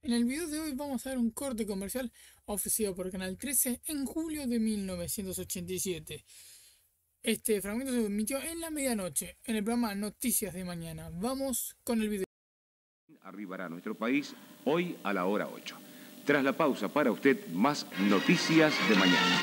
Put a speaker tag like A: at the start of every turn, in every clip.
A: En el video de hoy vamos a ver un corte comercial ofrecido por Canal 13 en julio de 1987. Este fragmento se emitió en la medianoche en el programa Noticias de Mañana. Vamos con el video.
B: Arribará a nuestro país hoy a la hora 8. Tras la pausa, para usted, más Noticias de Mañana.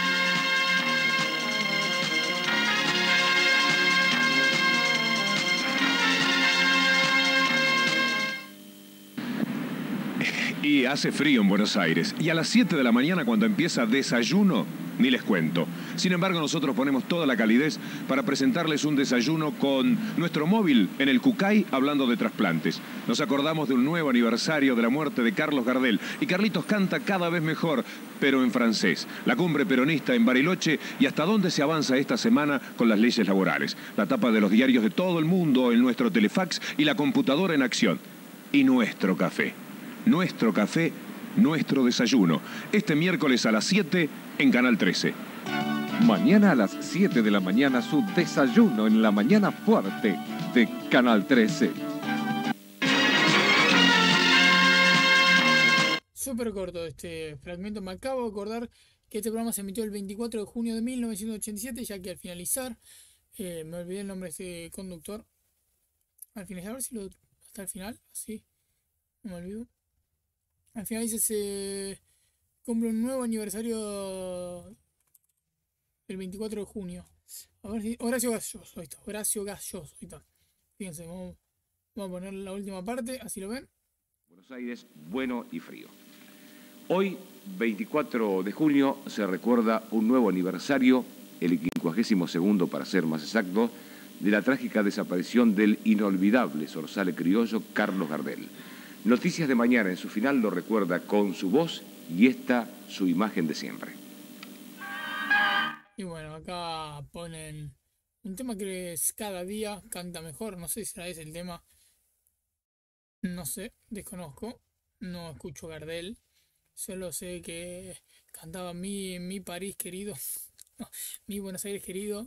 C: Y hace frío en Buenos Aires. Y a las 7 de la mañana, cuando empieza desayuno, ni les cuento. Sin embargo, nosotros ponemos toda la calidez para presentarles un desayuno con nuestro móvil en el Cucay, hablando de trasplantes. Nos acordamos de un nuevo aniversario de la muerte de Carlos Gardel. Y Carlitos canta cada vez mejor, pero en francés. La cumbre peronista en Bariloche y hasta dónde se avanza esta semana con las leyes laborales. La tapa de los diarios de todo el mundo en nuestro telefax y la computadora en acción. Y nuestro café. Nuestro café, nuestro desayuno. Este miércoles a las 7 en Canal 13.
D: Mañana a las 7 de la mañana su desayuno en la mañana fuerte de Canal 13.
A: Súper corto este fragmento. Me acabo de acordar que este programa se emitió el 24 de junio de 1987, ya que al finalizar, me olvidé el nombre de este conductor. Al finalizar, a ver si lo hasta el final, así, no me olvido. Al final dice se cumple un nuevo aniversario el 24 de junio. A ver si. Horacio Galloso, ahí está. Horacio Galloso, ahí está. Fíjense, vamos a poner la última parte, así lo ven.
B: Buenos Aires, bueno y frío. Hoy, 24 de junio, se recuerda un nuevo aniversario, el 52º para ser más exacto, de la trágica desaparición del inolvidable zorzal criollo Carlos Gardel. Noticias de Mañana en su final lo recuerda con su voz y esta su imagen de siempre.
A: Y bueno, acá ponen un tema que es Cada día canta mejor. No sé si será ese el tema. No sé, desconozco. No escucho Gardel. Solo sé que cantaba mi París querido. Mi Buenos Aires querido.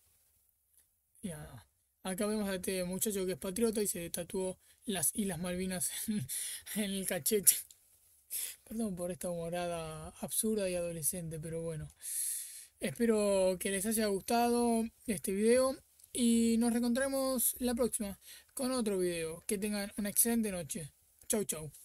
A: Ya. Acá vemos a este muchacho que es patriota y se tatuó las Islas Malvinas en el cachete. Perdón por esta humorada absurda y adolescente, pero bueno. Espero que les haya gustado este video y nos reencontraremos la próxima con otro video. Que tengan una excelente noche. Chau, chau.